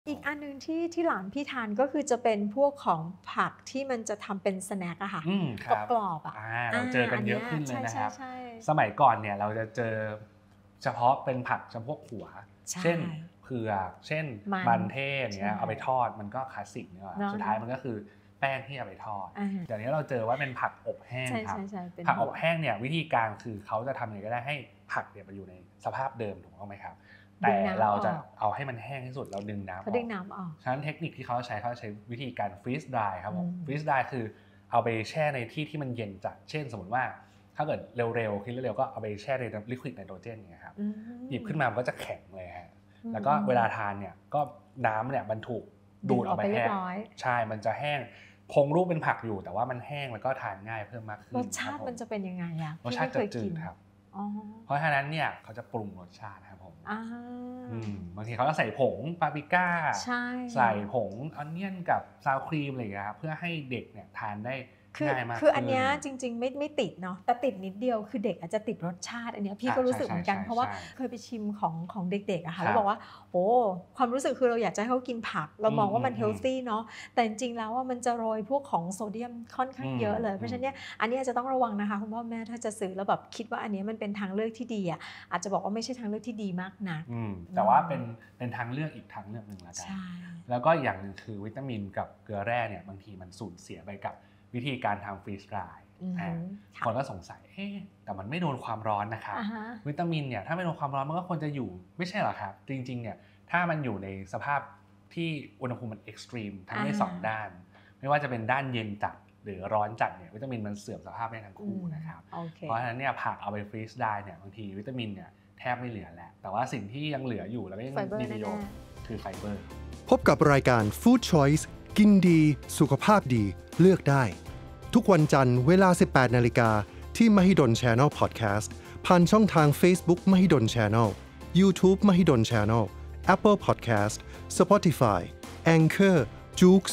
อีกอันนึงที่หลานพี่ทานก็คือจะเป็นพวกของผักที่มันจะทำเป็นสแน็คอะค่ะกรอบๆอะเราเจอกันเยอะขึ้นเลยนะครับใช่สมัยก่อนเนี่ยเราจะเจอเฉพาะเป็นผักจำพวกหัวเช่นเผือกเช่นมันเทศเนี่ยเอาไปทอดมันก็คลาสสิกเนี่ยสุดท้ายมันก็คือแป้งที่เอาไปทอดเดี๋ยวนี้เราเจอว่าเป็นผักอบแห้งครับผักอบแห้งเนี่ยวิธีการคือเขาจะทำยังไงก็ได้ให้ผักเนี่ยมันอยู่ในสภาพเดิมถูกต้องไหมครับแต่เราจะเอาให้มันแห้งที่สุดเราดึงน้ำออกฉะนั้นเทคนิคที่เขาใช้วิธีการฟรีซดรายครับผมฟรีซดรายคือเอาไปแช่ในที่มันเย็นจัดเช่นสมมติว่าถ้าเกิดเร็วๆคิดเร็วๆก็เอาไปแช่ในลิควิดไนโตรเจนเนี่ยครับหยิบขึ้นมามันก็จะแข็งเลยฮะแล้วก็เวลาทานเนี่ยก็น้ำเนี่ยมันถูกดูดออกไปแห้งใช่มันจะแห้งคงรูปเป็นผักอยู่แต่ว่ามันแห้งแล้วก็ทานง่ายเพิ่มมากขึ้นรสชาติมันจะเป็นยังไงอะรสชาติจะจืดครับเพราะฉะนั้นเนี่ยเขาจะปรุงรสชาตินะครับผมบางทีเขาจะใส่ผงปาปริก้าใส่ผงออนเนียนกับซาวครีมอะไรอย่างเงี้ยครับเพื่อให้เด็กเนี่ยทานได้ง่ายมากคืออันเนี้ยจริงๆไม่ติดเนาะแต่ติดนิดเดียวคือเด็กอาจจะติดรสชาติอันเนี้ยพี่ก็รู้สึกเหมือนกันเพราะว่าเคยไปชิมของเด็กๆอะค่ะแล้วบอกว่าโอ้ความรู้สึกคือเราอยากจะให้เขากินผักเรามองว่ามันเฮลตี้เนาะแต่จริงๆแล้วว่ามันจะโรยพวกของโซเดียมค่อนข้างเยอะเลยเพราะฉะนั้นเนี่ยอันนี้จะต้องระวังนะคะคุณพ่อแม่ถ้าจะซื้อแล้วแบบคิดว่าอันนี้มันเป็นทางเลือกที่ดีอะอาจจะบอกว่าไม่ใช่ทางเลือกที่ดีมากนักแต่ว่าเป็นทางเลือกอีกทางเลือกนึงละกันแล้วก็อย่างนึงคือวิตามินกับเกลือแร่เนี่ยบางทีมันสูญเสียไปกับวิธีการทำฟรีซดรายคนก็สงสัยแต่มันไม่โดนความร้อนนะครับวิตามินเนี่ยถ้าไม่โดนความร้อนมันก็ควรจะอยู่ไม่ใช่หรอครับจริงๆเนี่ยถ้ามันอยู่ในสภาพที่อุณหภูมิมันเอ็กซ์ตรีมทั้งใน2ด้านไม่ว่าจะเป็นด้านเย็นจัดหรือร้อนจัดเนี่ยวิตามินมันเสื่อมสภาพได้ทั้งคู่นะครับเพราะฉะนั้นเนี่ยผักเอาไปฟรีซดรายเนี่ยบางทีวิตามินเนี่ยแทบไม่เหลือแล้วแต่ว่าสิ่งที่ยังเหลืออยู่แล้วก็ยังมีประโยชน์คือไฟเบอร์พบกับรายการ Food Choice กินดีสุขภาพดีเลือกได้ทุกวันจันทร์เวลา 18 นาฬิกาที่ Mahidol Channel Podcast ผ่านช่องทาง Facebook Mahidol Channel YouTube Mahidol Channel Apple Podcast Spotify Anchor Joox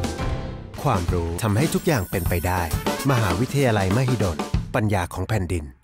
ความรู้ทำให้ทุกอย่างเป็นไปได้มหาวิทยาลัยมหิดลปัญญาของแผ่นดิน